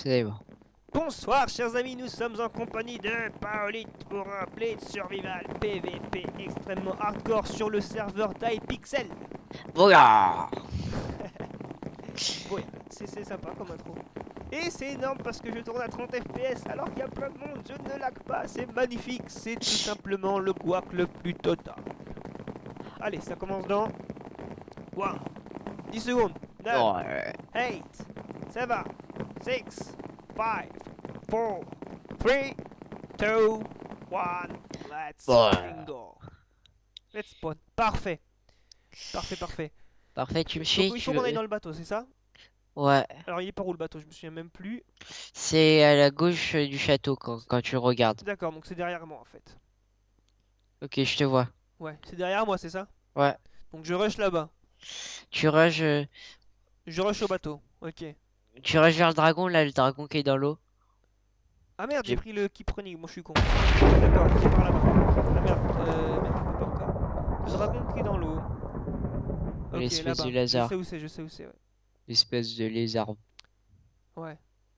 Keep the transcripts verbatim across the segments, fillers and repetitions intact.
C'est bon. Bonsoir chers amis, nous sommes en compagnie de Paolite pour un play de survival P V P extrêmement hardcore sur le serveur d'iPixel. Voilà. Ouais, c'est sympa comme intro. Et c'est énorme parce que je tourne à trente F P S alors qu'il y a plein de monde, je ne lag pas, c'est magnifique, c'est tout simplement le guac le plus total. Allez, ça commence dans un, dix secondes, neuf, Ouais. huit, sept, six, five, four, three, two, one, let's Ouais. go. Let's spawn, parfait. Parfait, parfait. Parfait, tu me Donc suis, il tu faut qu'on aille veux... dans le bateau, c'est ça? Ouais. Alors il est par où le bateau? Je me souviens même plus. C'est à la gauche euh, du château quand, quand tu le regardes. D'accord, donc c'est derrière moi en fait. Ok, je te vois. Ouais, c'est derrière moi, c'est ça? Ouais. Donc je rush là-bas. Tu rush, euh, Je rush au bateau. Ok. tu rush vers le dragon, là, le dragon qui est dans l'eau. Ah merde, j'ai J'ai- pris le keep running, moi je suis con. D'accord, c'est par là-bas. Ah merde, euh, merde, on peut pas encore. Le dragon qui est dans l'eau. Ok, L'espèce de là-bas. Je lézard. sais où c'est, je sais où c'est, ouais. L'espèce de lézard. Ouais.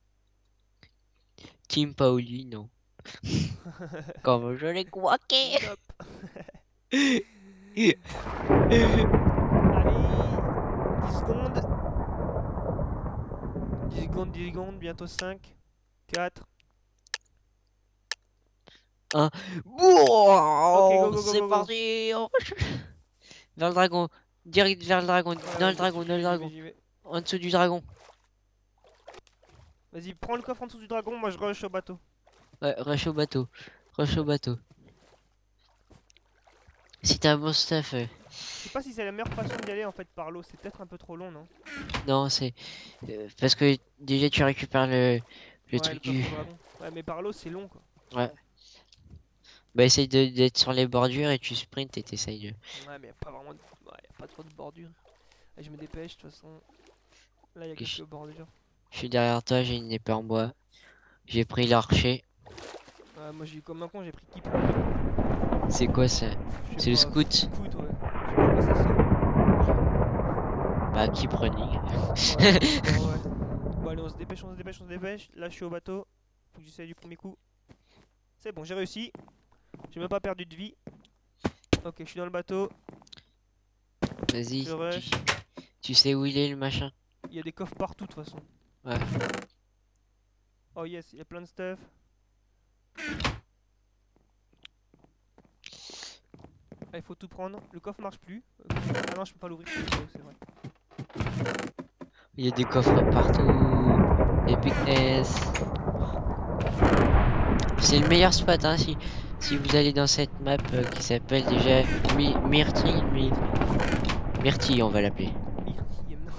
Team Paoli, non. Comme je l'ai guaqué. Nope. Allez, dix secondes. dix secondes, dix secondes, bientôt cinq, quatre. Un. go, go, go, C'est go, go. parti. On rush. Vers le dragon. Direct vers le dragon. Ouais, Dans ouais, le dragon, j'y dans le vais, j'y vais, dragon. j'y vais. En dessous du dragon. Vas-y, prends le coffre en dessous du dragon, moi je rush au bateau. Ouais, rush au bateau. Rush au bateau. Si t'as un bon stuff. euh, Je sais pas si c'est la meilleure façon d'y aller en fait par l'eau, c'est peut-être un peu trop long, non? Non, c'est. euh, parce que déjà tu récupères le, le Ouais, truc le du. coffre au dragon. Ouais, mais par l'eau c'est long quoi. Ouais. Bah, essaye de- d'être sur les bordures et tu sprints et t'essayes de. Ouais, mais y a pas vraiment de... ouais, y a pas trop de bordure. Allez, je me dépêche, de toute façon. Là, il y a Ok, je, quelques bordures. je suis derrière toi, j'ai une épée en bois. J'ai pris l'archer. Ouais, moi, j'ai comme un con, j'ai pris Keep. C'est quoi ça? Je sais C'est le pas, scout. Scout, ouais. Je sais pas quoi ça sert. Bah, keep running. Ouais, bon, ouais. Bon, allez, on se dépêche, on se dépêche, on se dépêche. Là, je suis au bateau. Faut que j'essaye du premier coup. C'est bon, j'ai réussi. J'ai même pas perdu de vie. Ok, je suis dans le bateau. Vas-y, Je rush. tu, tu sais où il est le machin? Il y a des coffres partout de toute façon. Ouais. Oh yes, il y a plein de stuff. Ah, il faut tout prendre. Le coffre marche plus. Ok. Ah non, je peux pas l'ouvrir. C'est vrai. Il y a des coffres partout. Epicness. C'est le meilleur spot, hein, si, si vous allez dans cette map euh, qui s'appelle déjà Mi Myrtille. Mi Myrtille, on va l'appeler. Myrtille, non.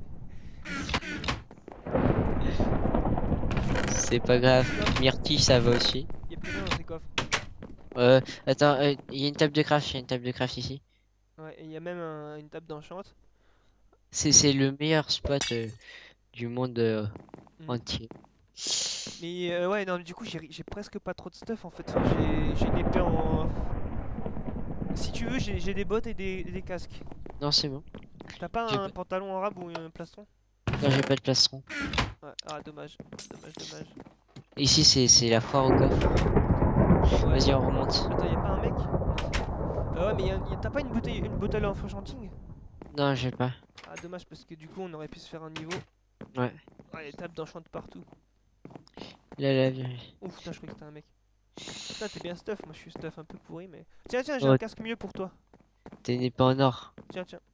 C'est pas grave. Myrtille, ça va aussi. Il y a plus rien dans ces coffres. Euh, attends, euh, il y a une table de craft, il y a une table de craft ici. Ouais, et il y a même un- une table d'enchant. C'est c'est le meilleur spot euh, du monde euh, Mm. entier. Mais euh, ouais, non, du coup, j'ai j'ai presque pas trop de stuff en fait. Enfin, j'ai j'ai une épée en. Si tu veux, j'ai j'ai des bottes et des, des casques. Non, c'est bon. T'as pas J'ai un pas- pantalon arabe ou un plastron? Non, j'ai pas de plastron. Ouais, ah, dommage. Dommage, dommage. Ici, c'est c'est la foire au coffre. Ouais. Vas-y, on remonte. Attends, y'a pas un mec? Non, c'est bon. Euh, ouais, mais y a- y a- t'as pas une bouteille, une bottle en enchanting? Non, j'ai pas. Ah, dommage, parce que du coup, on aurait pu se faire un niveau. Ouais. Ouais, les tables d'enchant partout. Là, là, là. Ouf, putain, je croyais que c'était un mec. Putain, t'es bien stuff, moi je suis stuff un peu pourri, mais. Tiens, tiens, j'ai Oh. un casque mieux pour toi. T'es une épée en or. Tiens, tiens.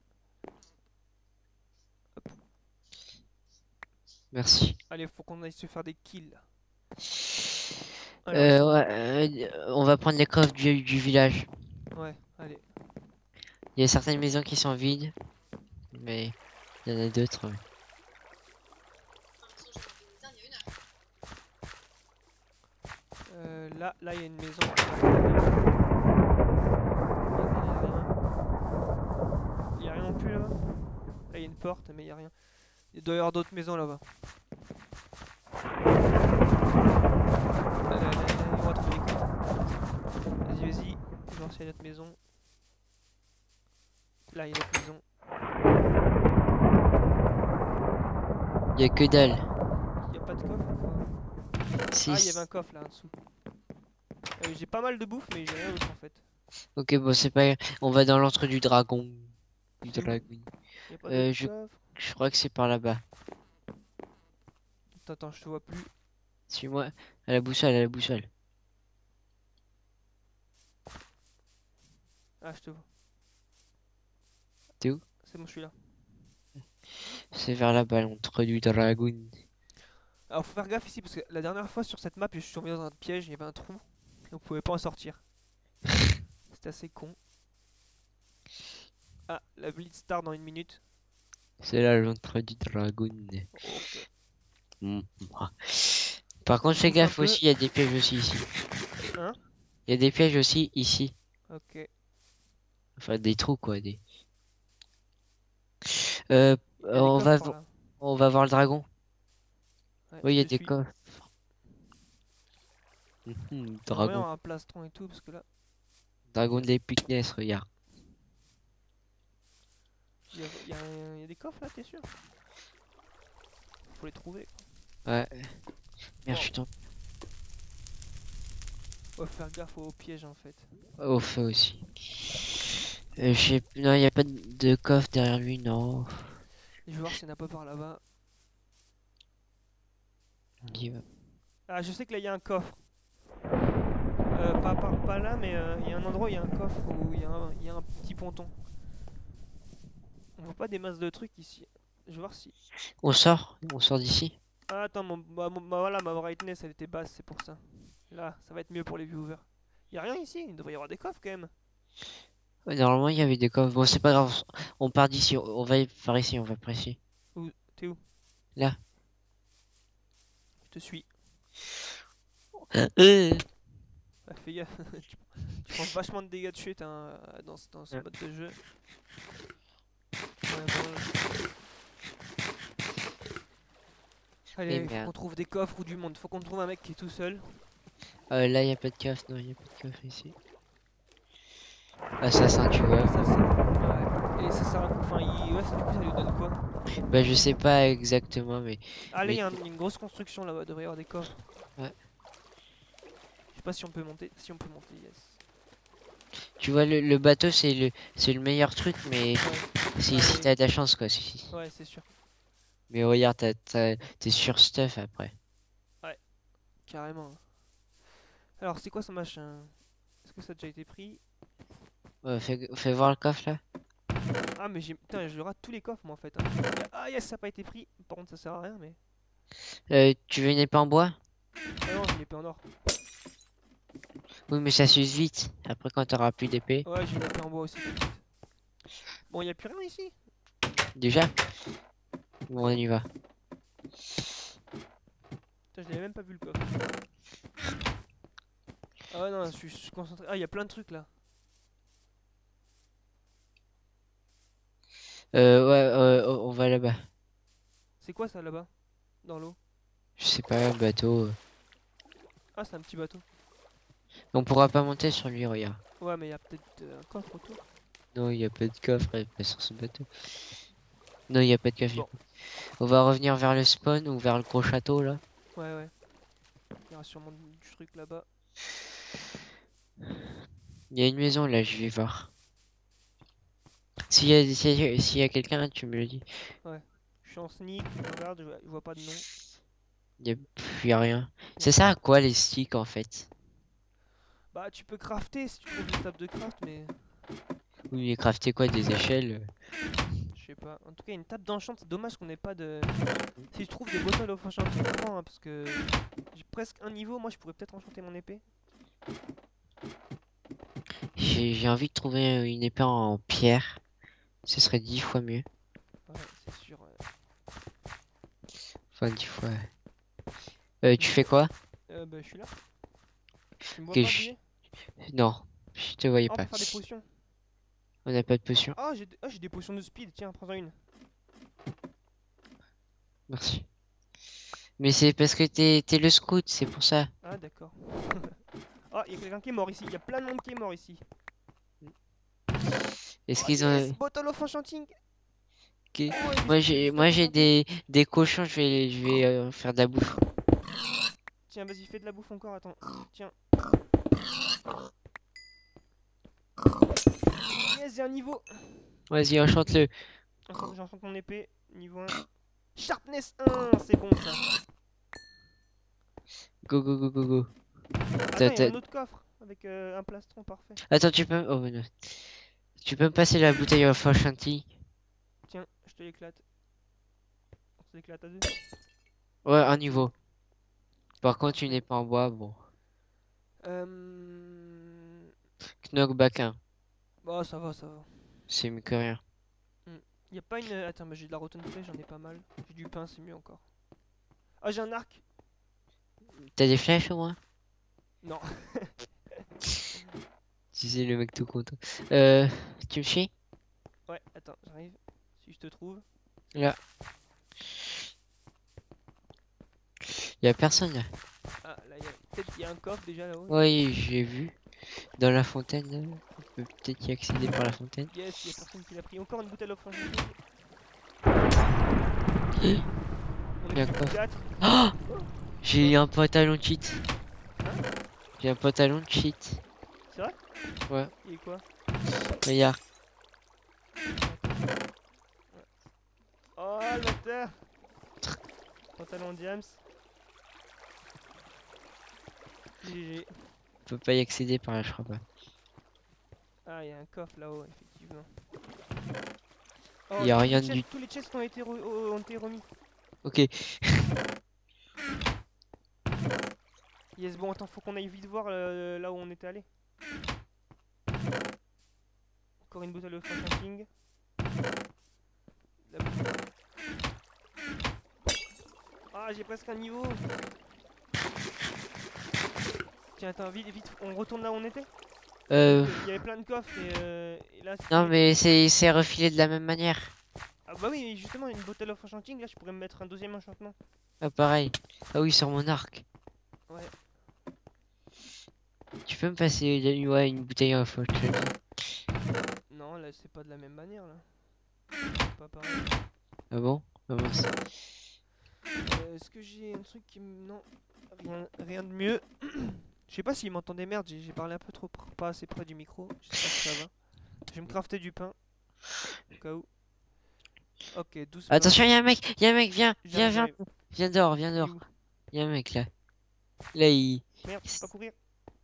Merci. Allez, faut qu'on aille se faire des kills. Euh, Alors, ouais, euh, on va prendre les coffres du, du village. ouais, allez. Il y a certaines maisons qui sont vides. Mais il y en a d'autres. ouais. Euh, là, là, il y a une maison. Il y a rien non plus là-bas. Là, il y a une porte, mais il y a rien. Il doit y avoir d'autres maisons là-bas. Allez, allez, allez, on va trouver quoi. Vas-y, vas-y. Je vais voir s'il y a notre maison. Là, il y a notre maison. Il y a que dalle. Il n'y a pas de coffre. Si. Ah, il y avait un coffre là en dessous. Euh, j'ai pas mal de bouffe, mais j'ai rien d'autre en fait. Ok, bon, c'est pas. On va dans l'entre du dragon. Du C'est où? dragon. Y a pas Euh, d'autre je... coffre? je crois que c'est par là-bas. Attends, attends, je te vois plus. Suis-moi. À la boussole, à la boussole. Ah, je te vois. T'es où? C'est bon, je suis là. C'est vers là-bas, l'entre du dragon. Alors, faut faire gaffe ici parce que la dernière fois sur cette map, je suis tombé dans un piège, il y avait un trou et on pouvait pas en sortir. C'était assez con. Ah, la blitz start dans une minute. C'est là l'entre du dragon. Ok. Mm. Ah. Par contre, Je fais bouffe un gaffe peu. aussi, il y a des pièges aussi ici. Hein? Il y a des pièges aussi ici. Ok. Enfin, des trous quoi. Des... Euh, Il y a des on coffres va, par vo- là. on va voir le dragon. Ouais, Oui, il y je a te des suis. coffres. Mhm, J'aimerais bien dragon. avoir un plastron et tout parce que là, Dragon de l'épicness, regarde. il y, a, il y a un- il y a des coffres là, t'es sûr? Faut les trouver. Ouais. Bon, Merde, je suis tombé faut faire gaffe aux pièges en fait. au feu aussi. Euh, je sais- Non, il n'y a pas de de coffre derrière lui, non. Je vais voir s'il n'y en a pas par là-bas. On y va. Ah, je sais que là il y a un coffre. Euh, pas, pas, pas là, mais euh, il y a un endroit où il y a un coffre où il y, a un- il y a un petit ponton. On voit pas des masses de trucs ici. Je vais voir si. On sort? On sort d'ici? Ah, attends, mon, ma, mon- ma- voilà, ma brightness elle était basse, c'est pour ça. Là, ça va être mieux pour les viewers. Y a rien ici, il devrait y avoir des coffres quand même. Ouais, normalement, il y avait des coffres. Bon, c'est pas grave. On part d'ici. On on va par ici, on va par ici. Où? T'es où? Là. Je te suis. Euh. Ah, fais gaffe, tu, tu prends vachement de dégâts de chute hein, dans, ce- dans ce Ouais. mode de jeu. Ouais, bon, allez, Et il faut merde. qu'on trouve des coffres ou du monde. Faut qu'on trouve un mec qui est tout seul. Euh, là, il n'y a pas de coffre. Non, il n'y a pas de coffre ici. Assassin, tu vois. Ça, ça. Ouais. Et ça sert à quoi? Enfin, il... ouais, ça, du coup, ça lui donne quoi? Bah, je sais pas exactement, mais. Allez, il mais y a un- une grosse construction là-bas, il devrait y avoir des coffres. Ouais. Je sais pas si on peut monter. Si on peut monter, yes. Tu vois, le, le bateau, c'est le, c'est le meilleur truc, mais Ouais, si, ouais, si mais- t'as de la chance, quoi. Si, si. ouais, c'est sûr. Mais regarde, t'as- t'as- t'es sur stuff après. Carrément. Alors, c'est quoi ce machin? Est-ce que ça a déjà été pris? Ouais, fais, fais voir le coffre là. Ah, mais j'ai. Putain, je rate tous les coffres moi en fait. Hein. Ah, yes, ça n'a pas été pris. Par contre, ça sert à rien, mais. Euh, tu veux une épée en bois? Ah non, j'ai une épée en or. Oui, mais ça s'use vite. Après, quand t'auras plus d'épée. Ouais, j'ai une épée en bois aussi. Petite. Bon, y a plus rien ici. Déjà? Bon, on y va. Putain, je l'avais même pas vu le coffre. Ah ouais, non, je suis, je suis concentré. Ah, y a plein de trucs là. Euh, ouais, euh, on va là-bas. C'est quoi ça là-bas? Dans l'eau? Je sais pas, un bateau. euh. Ah, c'est un petit bateau. On pourra pas monter sur lui, regarde. Ouais, mais y a peut-être euh, un coffre autour. Non, il y a pas de coffre euh, pas sur ce bateau. Non, il y a pas de coffre. Bon. On va revenir vers le spawn ou vers le gros château là. Ouais, ouais. Il y aura sûrement du truc là-bas. Il y a une maison là, je vais voir. S'il y a, s'il y a, s'il y a quelqu'un, tu me le dis. Je suis en sneak, je regarde, je vois, je vois pas de nom. Il y a, pff, y a rien. C'est ça à quoi les sticks en fait? Bah, tu peux crafter si tu trouves des tables de craft, mais. Oui, mais crafter quoi? Des échelles? euh. Je sais pas. En tout cas, une table d'enchant, c'est dommage qu'on ait pas de. Si je trouve des bottles of enchanting, je prends, hein, parce que j'ai presque un niveau. Moi, je pourrais peut-être enchanter mon épée. J'ai j'ai envie de trouver une épée en pierre. Ce serait dix fois mieux. Ouais, c'est sûr. ouais. Enfin, dix fois. Euh, tu fais quoi? Euh, bah, je suis là. Tu me vois Ok, pas je- bouger? Non, je te voyais Ah, on pas. peut faire des potions. On n'a pas de potion. Ah, j'ai ah, j'ai des potions de speed. Tiens, prends-en une. Merci. Mais c'est parce que t'es t'es le scout, c'est pour ça. Ah, d'accord. Ah, il y a quelqu'un qui est mort ici. Il y a plein de monde qui est mort ici. Est-ce Oh, qu'ils yes, ont. bottle of enchanting. Ok. Oh, et des Moi des j'ai stocks moi j'ai enchantés. des des cochons, je vais je vais euh, faire de la bouffe. Tiens, vas-y, fais de la bouffe encore, attends. Tiens. Yes, j'ai un niveau. Vas-y, enchante-le. J'enchante mon épée, niveau un. Sharpness un, c'est bon ça. Go, go, go, go, go. Attends, il y a un autre coffre avec euh, un plastron parfait. Attends, tu peux... Oh, non. Tu peux me passer la bouteille of Ashanti? Tiens, je te l'éclate. On se l'éclate à deux. Ouais, un niveau. Par contre, tu n'es pas en bois, bon. Euh... Knockback un. Bon, ça va, ça va. C'est mieux que rien. Y'a pas une... Attends, mais j'ai de la rotten flèche, j'en ai pas mal. J'ai du pain, c'est mieux encore. Ah, j'ai un arc. T'as des flèches au moins? Non. Tu sais, le mec tout content. Euh... Tu me suis? Ouais, attends, j'arrive. Si je te trouve. Là. Y'a personne là. Ah, là, y'a... peut-être qu'il y a un coffre déjà là-haut. Oui, j'ai vu. Dans la fontaine, là. On peut peut-être y accéder par la fontaine. Yes, y'a personne qui l'a pris. Encore une bouteille of Ashanti. Hi. On Y'a est plus quoi? que quatre. Oh, j'ai un pantalon de cheat. Hein? J'ai un pantalon de cheat. C'est vrai? Ouais. Il est quoi? Regarde. Oh, le bâtard! Pantalon Diams. G G. On peut pas y accéder par là, je crois pas. Ah, il y a un coffre là-haut, effectivement. Oh, Y a tous rien les du- chests- Tous les chests ont été, re- ont été remis. Ok. Yes, bon, attends, faut qu'on aille vite voir euh, là où on était allé. Encore une bouteille de camping. La bouteille. Ah, j'ai presque un niveau. Tiens, attends, vite, vite, on retourne là où on était. Euh... Il y avait plein de coffres et, euh, et là... Non, c'était- mais c'est c'est refilé de la même manière. Ah bah oui, mais justement, une bouteille of enchanting, là, je pourrais me mettre un deuxième enchantement. Ah, pareil. Ah oui, sur mon arc. Ouais. Tu peux me passer euh, ouais, une bouteille en photo? Non, là, c'est pas de la même manière, là. C'est pas pareil. Ah bon? Ah bon, c'est- Euh, Est-ce que j'ai un truc qui me... Non, rien, rien de mieux. Je sais pas s'il m'entend des merdes, j'ai j'ai parlé un peu trop, pr- pas assez près du micro. J'espère que ça va. Je vais me crafter du pain. Au cas où. Ok, doucement. Attention, y'a un mec, y'a un mec, viens, viens, J'arrive, viens. j'arrive. Viens dehors, viens Il est dehors. où? Y'a un mec là. Là, il. Merde, je peux pas courir.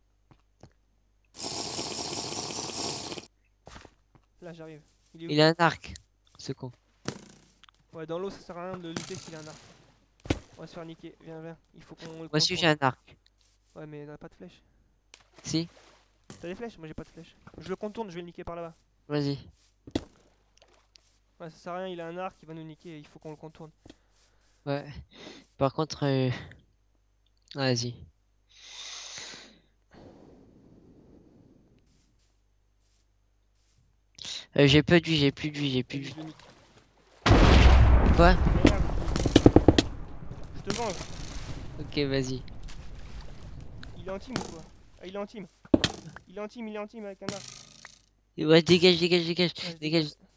Là, j'arrive. Il est où? Il a un arc. Ce con. Ouais, dans l'eau, ça sert à rien de lutter s'il a un arc. On va se faire niquer. Viens, viens. Il faut qu'on le Moi aussi, contourne. j'ai un arc. Ouais, mais il a pas de flèche. Si? T'as des flèches? Moi, j'ai pas de flèche. Je le contourne, je vais le niquer par là-bas. Vas-y. Ouais, ça sert à rien, il a un arc, il va nous niquer. Il faut qu'on le contourne. Ouais. Par contre, euh... vas-y. Euh, j'ai peu de vie, j'ai plus de vie, j'ai plus de Vas-y, vie. je le nique. Quoi? Merde. Je te venge. Ok, vas-y. Il est en team ou quoi? Ah, il est en team. Il est en team, il est en team avec un arc. Ouais, dégage, dégage, dégage, Ouais, je dégage. dégage.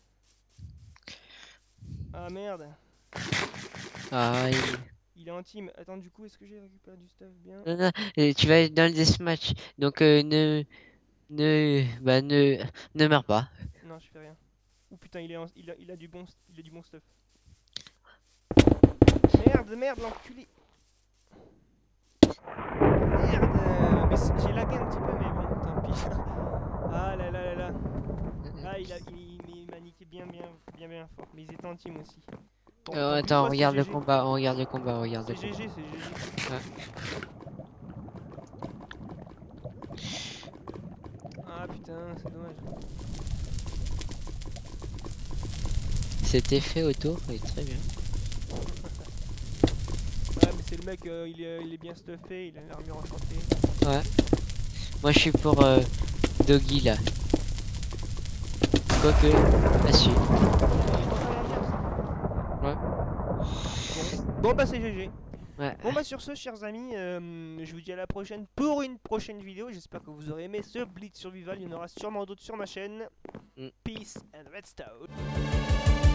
Ah merde. Ah, il... Il est en team. Attends, du coup, est-ce que j'ai récupéré du stuff bien? Non, non, euh, tu vas être dans le deathmatch. Donc, euh, ne... Ne... Bah, ne... Ne meurs pas. Non, je fais rien. Ouh putain, il, est en- il, a, il a du bon, il a du bon stuff. Merde, merde, l'enculé. Merde. euh, Mais c'est- j'ai lagué un petit peu, mais bon, tant pis. Ah là là là là. Ah, il a, il, il m'a niqué bien, bien, bien, bien fort. Mais ils étaient en team aussi. Bon, Euh, tant pis, attends, quoi, c'est regarde le G G. combat, on regarde le combat, on regarde le C'est combat. G G, c'est G G. Ouais. Ah putain, c'est dommage. Cet effet autour est très bien. Ouais, mais c'est le mec, euh, il, est, il est bien stuffé, il a une armure enchantée. Ouais. Moi, je suis pour euh, Doggy là. Quoique, ah si. Ouais. Bon, bon bah c'est G G. Ouais. Bon bah sur ce, chers amis, euh, je vous dis à la prochaine pour une prochaine vidéo. J'espère que vous aurez aimé ce Blitz Survival. Il y en aura sûrement d'autres sur ma chaîne. Mm. Peace and redstone.